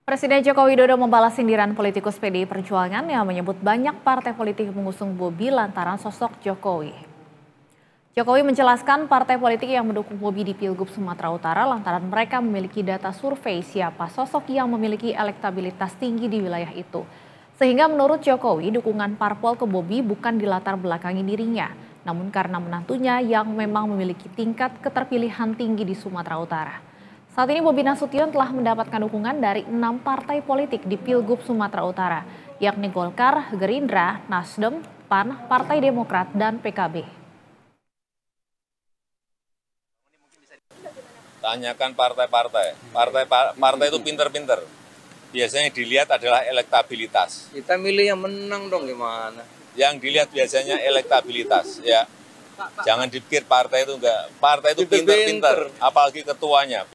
Presiden Joko Widodo membalas sindiran politikus PDI Perjuangan yang menyebut banyak partai politik mengusung Bobi lantaran sosok Jokowi. Jokowi menjelaskan partai politik yang mendukung Bobi di Pilgub Sumatera Utara lantaran mereka memiliki data survei siapa sosok yang memiliki elektabilitas tinggi di wilayah itu. Sehingga menurut Jokowi, dukungan parpol ke Bobi bukan dilatar belakangi dirinya, namun karena menantunya yang memang memiliki tingkat keterpilihan tinggi di Sumatera Utara. Saat ini Bobi Nasution telah mendapatkan dukungan dari 6 partai politik di Pilgub Sumatera Utara, yakni Golkar, Gerindra, Nasdem, PAN, Partai Demokrat, dan PKB. Tanyakan partai-partai. Partai itu pinter-pinter. Biasanya dilihat adalah elektabilitas. Kita milih yang menang dong gimana? Yang dilihat biasanya elektabilitas, ya. Jangan dipikir partai itu enggak. Partai itu pinter-pinter, apalagi ketuanya.